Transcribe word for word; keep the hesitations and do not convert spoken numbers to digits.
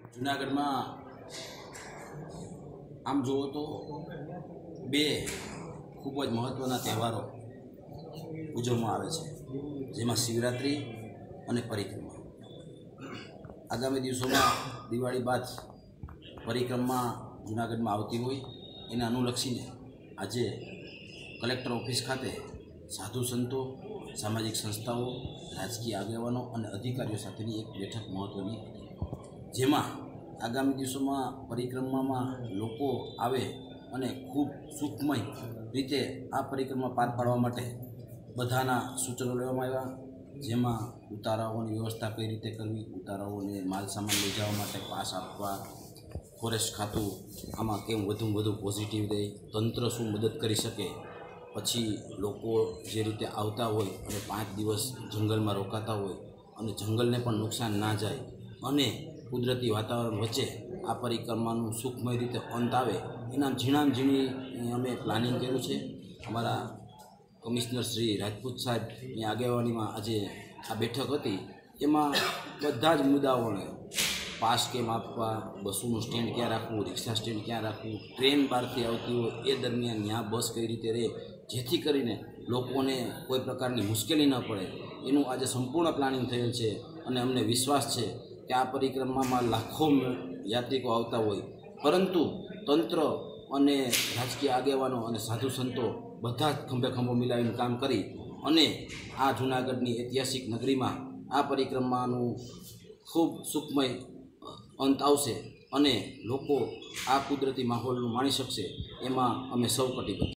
જૂનાગઢમાં આમ જુઓ તો બે ખૂબ જ મહત્ત્વના તહેવારો ઉજવવામાં આવે છે, જેમાં શિવરાત્રિ અને પરિક્રમા. આગામી દિવસોમાં દિવાળી બાદ પરિક્રમા જૂનાગઢમાં આવતી હોય એને અનુલક્ષીને આજે કલેક્ટર ઓફિસ ખાતે સાધુ સંતો, સામાજિક સંસ્થાઓ, રાજકીય આગેવાનો અને અધિકારીઓ સાથેની એક બેઠક મહત્ત્વની હતી, જેમાં આગામી દિવસોમાં પરિક્રમામાં લોકો આવે અને ખૂબ સુખમય રીતે આ પરિક્રમા પાર પાડવા માટે બધાના સૂચનો લેવામાં આવ્યા, જેમાં ઉતારાઓની વ્યવસ્થા કઈ રીતે કરવી, ઉતારાઓને માલ સામાન લઈ જવા માટે પાસ આપવા, ફોરેસ્ટ ખાતું આમાં કેમ વધુમાં વધુ પોઝિટિવ રહે, તંત્ર શું મદદ કરી શકે, પછી લોકો જે રીતે આવતા હોય અને પાંચ દિવસ જંગલમાં રોકાતા હોય અને જંગલને પણ નુકસાન ના જાય અને કુદરતી વાતાવરણ વચ્ચે આ પરિક્રમાનું સુખમય રીતે અંત આવે એના ઝીણામ ઝીણી અમે પ્લાનિંગ કર્યું છે. અમારા કમિશનર શ્રી રાજપૂત સાહેબની આગેવાનીમાં આજે આ બેઠક હતી, એમાં બધા જ મુદ્દાઓને પાસ કેમ આપવા, બસોનું સ્ટેન્ડ ક્યાં રાખવું, રિક્ષા સ્ટેન્ડ ક્યાં રાખવું, ટ્રેન બહારથી આવતી હોય એ દરમિયાન ત્યાં બસ કઈ રીતે રહે જેથી કરીને લોકોને કોઈ પ્રકારની મુશ્કેલી ન પડે એનું આજે સંપૂર્ણ પ્લાનિંગ થયેલ છે. અને અમને વિશ્વાસ છે કે આ પરિક્રમામાં લાખો યાત્રિકો આવતા હોય, પરંતુ તંત્ર અને રાજકીય આગેવાનો અને સાધુ સંતો બધા જ ખંભે ખંભો મિલાવીને કામ કરી અને આ જૂનાગઢની ઐતિહાસિક નગરીમાં આ પરિક્રમાનું ખૂબ સુખમય અંત આવશે અને લોકો આ કુદરતી માહોલનું માણી શકશે, એમાં અમે સૌ કટિબદ્ધ.